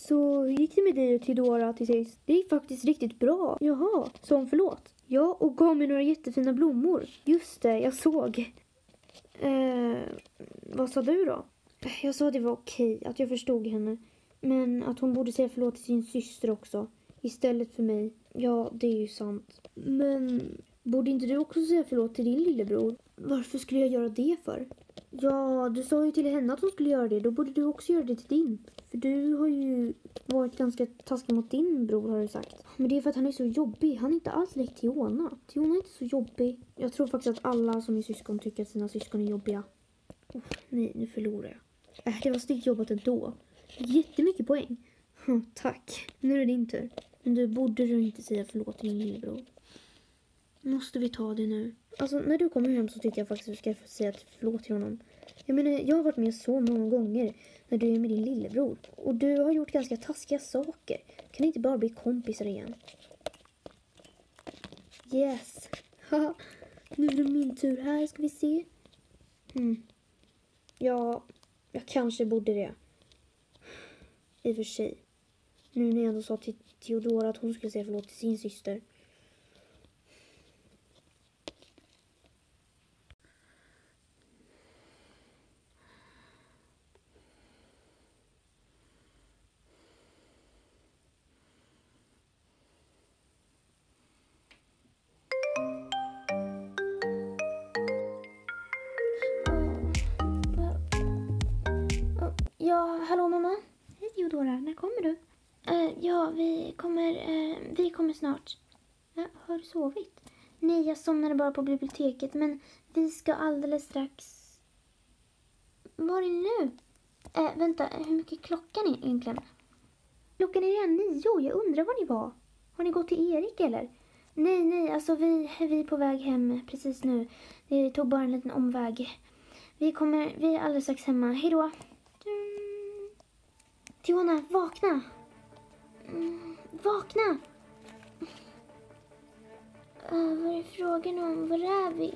Så hur gick det med dig och Theodora till sist? Det gick faktiskt riktigt bra. Jaha, som förlåt. Ja, och gav mig några jättefina blommor. Just det, jag såg. Vad sa du då? Jag sa att det var okej, att jag förstod henne. Men att hon borde säga förlåt till sin syster också. Istället för mig. Ja, det är ju sant. Men borde inte du också säga förlåt till din lillebror? Varför skulle jag göra det för? Ja, du sa ju till henne att hon skulle göra det. Då borde du också göra det till din. För du har ju varit ganska taskig mot din bror, har du sagt. Men det är för att han är så jobbig. Han är inte alls lik Tiona. Tiona är inte så jobbig. Jag tror faktiskt att alla som är syskon tycker att sina syskon är jobbiga. Nej, nu förlorar jag. Det var styggt jobbat ändå. Jättemycket poäng. Tack. Nu är det din tur. Men du borde inte säga förlåt till din lillebror. Måste vi ta det nu? Alltså, när du kommer hem så tycker jag faktiskt att du ska säga förlåt till honom. Jag menar, jag har varit med så många gånger när du är med din lillebror. Och du har gjort ganska taskiga saker. Kan inte bara bli kompisar igen? Yes. Haha. Nu är det min tur här, ska vi se. Ja, jag kanske borde det. I och för sig. Nu när jag ändå sa till Theodora att hon skulle säga förlåt till sin syster. Ja, hallå mamma. Hej Theodora, när kommer du? Ja, vi kommer snart. Har du sovit? Nej, jag somnade bara på biblioteket, men vi ska alldeles strax... Var är nu? Vänta, hur mycket klockan är egentligen? Klockan är redan 9, jag undrar var ni var. Har ni gått till Erik eller? Nej, alltså vi är på väg hem precis nu. Det tog bara en liten omväg. Vi är alldeles strax hemma. Hej då. Tiona, vakna. Vakna. Vad är frågan om? Var är vi?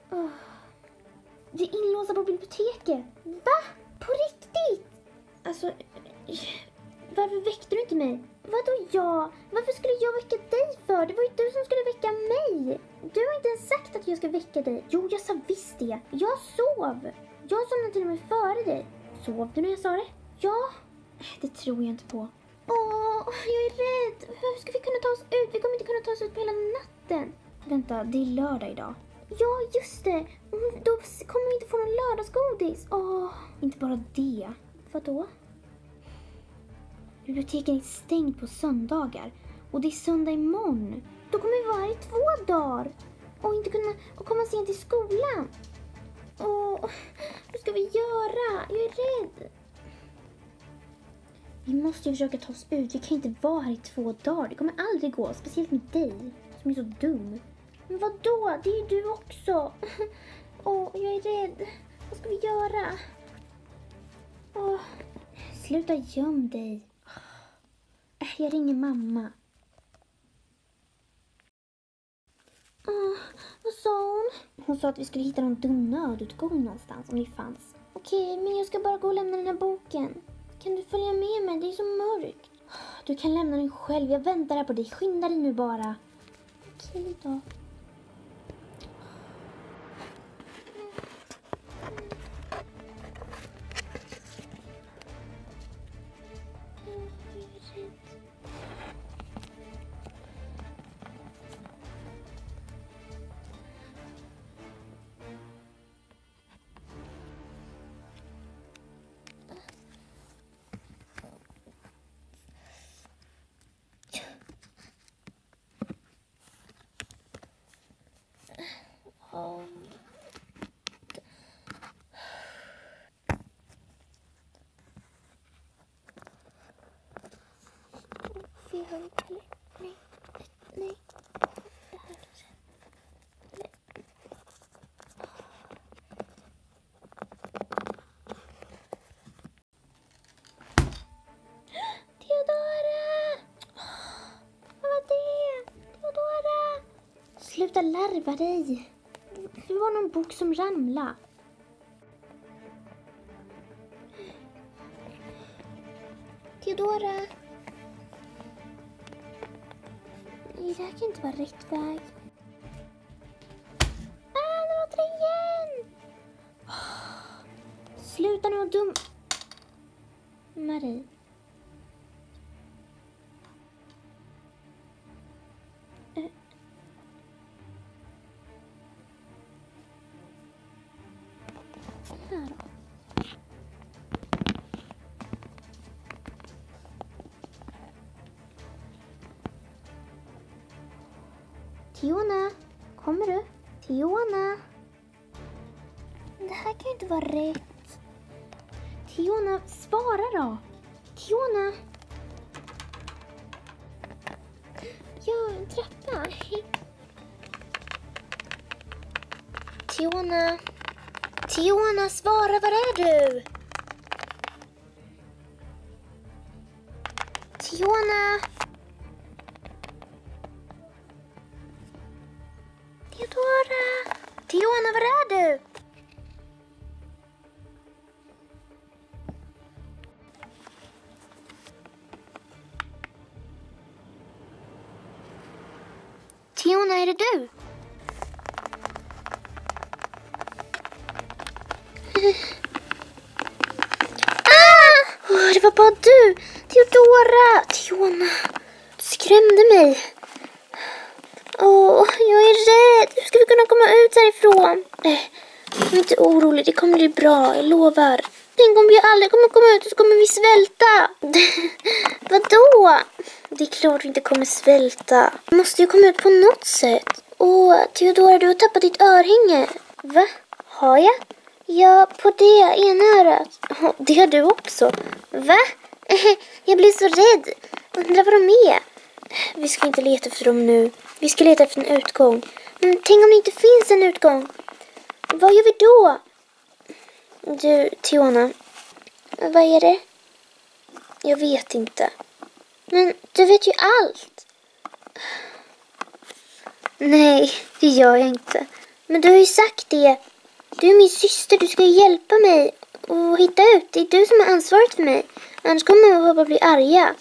Vi är inlåsta på biblioteket. Va? På riktigt? Alltså, varför väckte du inte mig? Vadå jag? Varför skulle jag väcka dig för? Det var ju du som skulle väcka mig. Du har inte ens sagt att jag ska väcka dig. Jo, jag sa visst det. Jag sov. Jag somnade till och med före dig. Sov du när jag sa det? Ja. Det tror jag inte på. Jag är rädd. Hur ska vi kunna ta oss ut? Vi kommer inte kunna ta oss ut på hela natten. Vänta, det är lördag idag. Ja, just det. Då kommer vi inte få någon lördagsgodis. Inte bara det. Vadå? Biblioteket är stängt på söndagar. Och det är söndag imorgon. Då kommer vi vara här i 2 dagar. Och inte kunna komma sent till skolan. Vad ska vi göra? Jag är rädd. Vi måste ju försöka ta oss ut. Vi kan inte vara här i 2 dagar. Det kommer aldrig gå. Speciellt med dig. Som är så dum. Men vadå? Det är ju du också. Jag är rädd. Vad ska vi göra? Sluta göm dig. Jag ringer mamma. Vad sa hon? Hon sa att vi skulle hitta någon dum nödutgång någonstans om det fanns. Okej, men jag ska bara gå och lämna den här boken. Kan du följa med mig? Det är så mörkt. Du kan lämna den själv. Jag väntar här på dig. Skynda dig nu bara. Okej då. Nej. Det här kanske. Nej. Theodora! Vad var det? Theodora! Sluta larva dig. Det var någon bok som ramlade. Theodora! Nej, det här kan inte vara rätt väg. Nu låter det igen. Sluta nu vara dum. Marie. Här då. Tiona, kommer du? Tiona. Det här kan ju inte vara rätt. Tiona, svara då. Tiona. Ja, en trappa. Tiona. Tiona, svara, var är du? Tiona. Theodora. Tiona, var är du? Tiona, är det du? Det var bara du. Theodora. Tiona, du skrämde mig. Jag är rädd. Hur ska vi kunna komma ut härifrån? Jag är inte orolig. Det kommer bli bra, jag lovar. Tänk om vi aldrig kommer komma ut, så kommer vi svälta. Vadå? Det är klart vi inte kommer svälta. Vi måste ju komma ut på något sätt. Theodora, du har tappat ditt örhänge. Va? Har jag? Ja, på det ena örat. Det har du också. Va? Jag blir så rädd. Undrar vad de är. Vi ska inte leta efter dem nu. Vi ska leta efter en utgång. Men tänk om det inte finns en utgång. Vad gör vi då? Du, Tiona. Vad är det? Jag vet inte. Men du vet ju allt. Nej, det gör jag inte. Men du har ju sagt det. Du är min syster, du ska hjälpa mig och hitta ut. Det är du som har ansvaret för mig. Annars kommer mamma och pappa bli arga.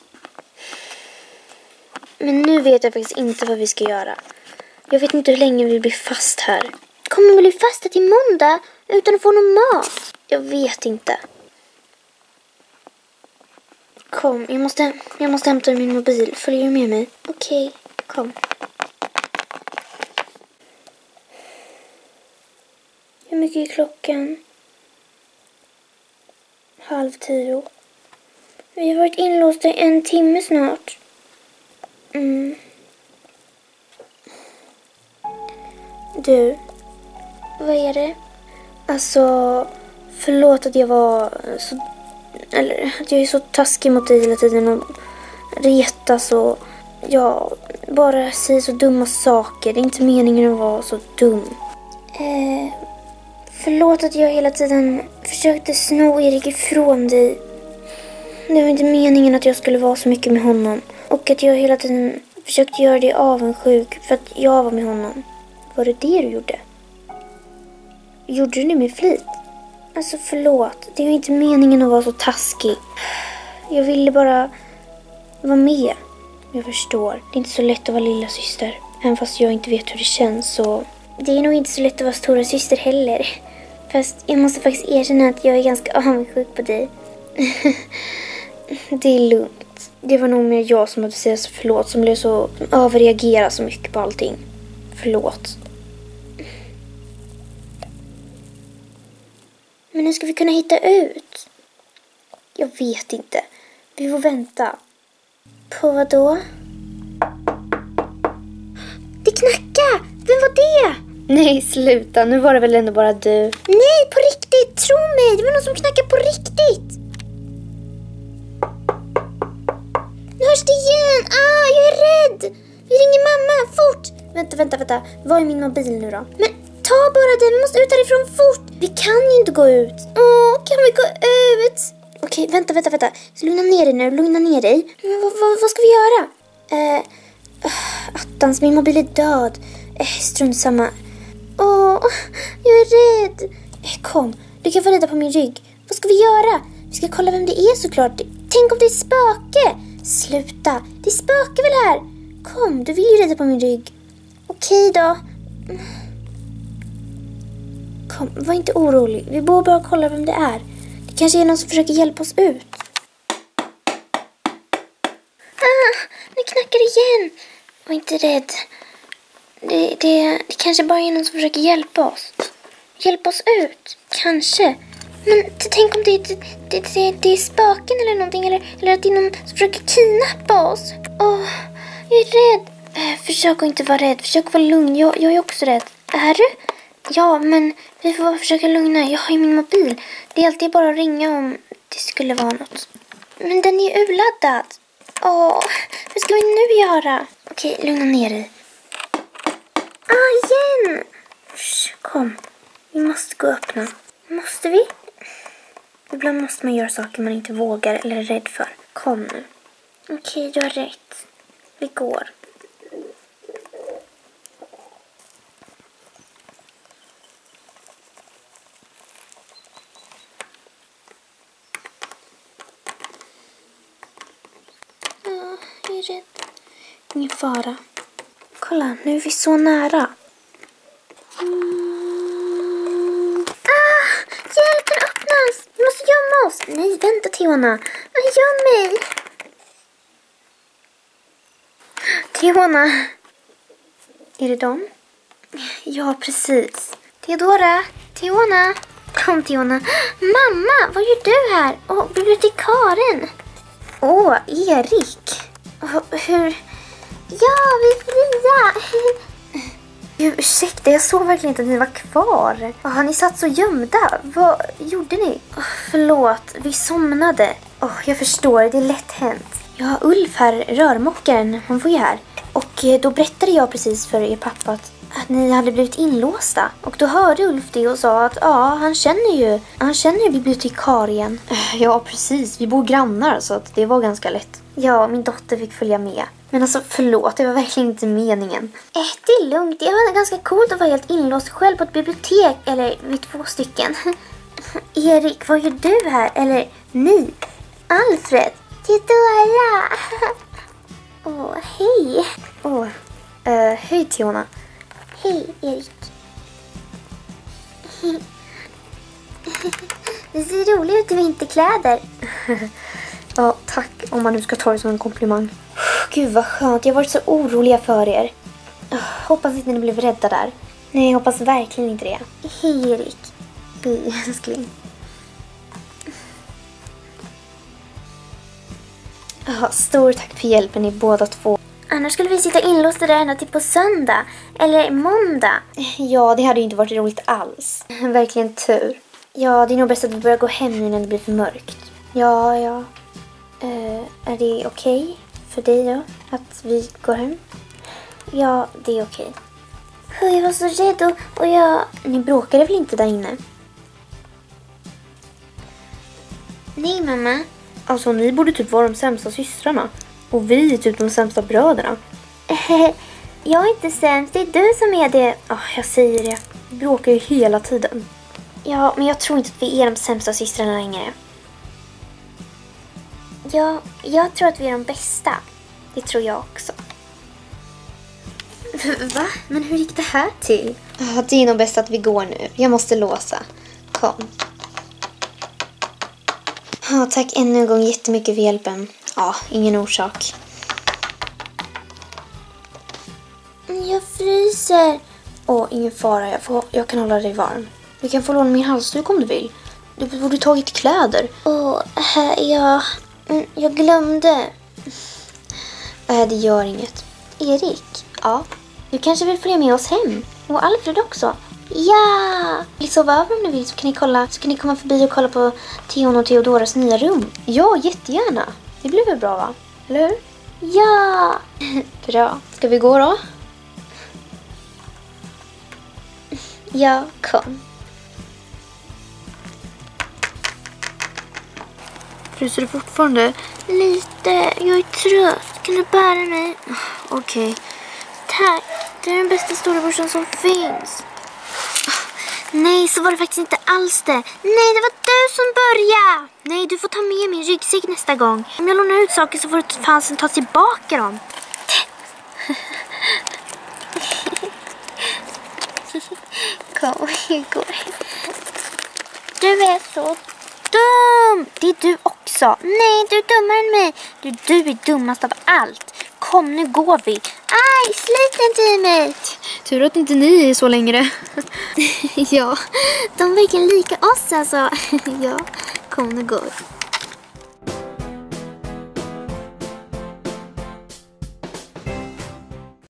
Men nu vet jag faktiskt inte vad vi ska göra. Jag vet inte hur länge vi blir fast här. Kommer vi bli fasta till måndag utan att få någon mat? Jag vet inte. Kom, jag måste hämta min mobil. Följer du med mig? Okej, kom. Hur mycket är klockan? 9:30. Vi har varit inlåsta i 1 timme snart. Du, vad är det? Alltså, förlåt att jag var så... Eller att jag är så taskig mot dig hela tiden och retas och... Ja, bara säger så dumma saker. Det är inte meningen att vara så dum. Förlåt att jag hela tiden försökte sno Erik ifrån dig. Det var inte meningen att jag skulle vara så mycket med honom. Och att jag hela tiden försökte göra dig avundsjuk för att jag var med honom. Var det du gjorde? Gjorde du det med flit? Alltså förlåt, det var inte meningen att vara så taskig. Jag ville bara vara med. Jag förstår, det är inte så lätt att vara lilla syster. Även fast jag inte vet hur det känns så... Det är nog inte så lätt att vara stora syster heller. Fast jag måste faktiskt erkänna att jag är ganska avundsjuk på dig. Det är lugnt. Det var nog mer jag som hade säga så förlåt. Som blev så överreagera så mycket på allting. Förlåt. Men hur ska vi kunna hitta ut? Jag vet inte. Vi får vänta. På vad då? Det knackar! Vem var det? Nej, sluta. Nu var det väl ändå bara du. Nej, på riktigt. Tro mig. Det var någon som knackade på riktigt. Nu hörs det igen. Jag är rädd. Vi ringer mamma. Fort. Vänta. Vad är min mobil nu då? Men ta bara den. Vi måste ut härifrån fort. Vi kan ju inte gå ut. Kan vi gå ut? Okej, vänta. Lugna ner dig nu. Vad ska vi göra? Attans, min mobil är död. Strunt samma. Jag är rädd. Kom, du kan få rida på min rygg. Vad ska vi göra? Vi ska kolla vem det är såklart. Tänk om det är spöke. Sluta, det är spöke väl här. Kom, du vill ju rida på min rygg. Okej då. Kom, var inte orolig. Vi borde bara kolla vem det är. Det kanske är någon som försöker hjälpa oss ut. Nu knackar det igen. Var inte rädd. Det kanske bara är någon som försöker hjälpa oss. Hjälpa oss ut. Kanske. Men tänk om det är spöken eller någonting. Eller att det är någon som försöker kidnappa oss. Jag är rädd. Försök att inte vara rädd. Försök att vara lugn. Jag är också rädd. Är du? Ja, men vi får bara försöka lugna. Jag har ju min mobil. Det är alltid bara att ringa om det skulle vara något. Men den är ju urladdad. Vad ska vi nu göra? Okej, lugna ner dig. Igen! Kom, vi måste gå och öppna. Måste vi? Ibland måste man göra saker man inte vågar eller är rädd för. Kom nu. Okej, du har rätt. Vi går. Jag är rädd. Ingen fara. Kolla, nu är vi så nära. Hjälp, den öppnas. Vi måste gömma oss. Nej, vänta Tiona. Göm mig. Tiona. Är det dem? Ja, precis. Teodora. Tiona. Kom Tiona. Mamma, vad gör du här? Bibliotekarien. Erik. Hur... Ja, vi är fria. Ursäkta, jag såg verkligen inte att ni var kvar. Ni satt så gömda. Vad gjorde ni? Förlåt, vi somnade. Jag förstår, det är lätt hänt. Ja, Ulf här, rörmokaren, hon var ju här. Och då berättade jag precis för er pappa att ni hade blivit inlåsta. Och då hörde Ulf det och sa att han känner ju bibliotekarien. Ja, precis. Vi bor grannar så att det var ganska lätt. Ja, min dotter fick följa med. Men alltså, förlåt, det var verkligen inte meningen. Det är lugnt. Det var ganska coolt att vara helt inlåst själv på ett bibliotek. Eller vid 2 stycken. Erik, vad gör du här? Eller ni? Alfred. Teodora. Hej. Hej Tiona. Hej Erik. Det ser roligt ut i vinterkläder. Ja, tack om man nu ska ta det som en komplimang. Gud vad skönt, jag har varit så oroliga för er. Hoppas inte ni blev rädda där. Nej, jag hoppas verkligen inte det. Hej Erik. Hej älskling. Stor tack för hjälpen ni båda två. Annars skulle vi sitta inlåsta där ända till på söndag. Eller måndag. Ja, det hade ju inte varit roligt alls. Verkligen tur. Ja, det är nog bäst att vi börjar gå hem nu innan det blir för mörkt. Ja. Är det okej för dig då? Att vi går hem? Ja, det är okej. Jag var så rädd och jag... Ni bråkade väl inte där inne? Nej, mamma. Alltså, ni borde typ vara de sämsta systrarna. Och vi är typ de sämsta bröderna. Jag är inte sämst, det är du som är det. Jag säger det. Vi bråkar ju hela tiden. Ja, men jag tror inte att vi är de sämsta systrarna längre. Ja, jag tror att vi är de bästa. Det tror jag också. Va? Men hur gick det här till? Det är nog bäst att vi går nu. Jag måste låsa. Kom. Tack ännu en gång jättemycket för hjälpen. Ingen orsak. Jag fryser. Ingen fara. Jag kan hålla dig varm. Du kan få låna min halsduk om du vill. Du borde tagit kläder. Jag glömde. Det gör inget. Erik? Ja? Du kanske vill följa med oss hem? Och Alfred också? Ja! Vill sova över om ni vill så kan ni komma förbi och kolla på Theon och Theodoras nya rum. Ja, jättegärna. Det blir väl bra, va? Eller hur? Ja! Bra. Ska vi gå då? Ja, kom. Fryser du fortfarande? Lite. Jag är trött. Kan du bära mig? Okej. Tack. Det är den bästa storebrorsan som finns. Nej, så var det faktiskt inte alls det. Nej, det var du som började. Nej, du får ta med min ryggsäck nästa gång. Om jag lånar ut saker så får du fansen ta tillbaka dem. Kom, hur går det? Du är så dum! Det är du också. Nej, du är dummare än mig. Du är dummast av allt. Kom, nu går vi. Aj, slit inte i mig. Tur att inte ni är så längre. Ja, de är verkligen lika oss alltså. Ja, kom, nu går vi.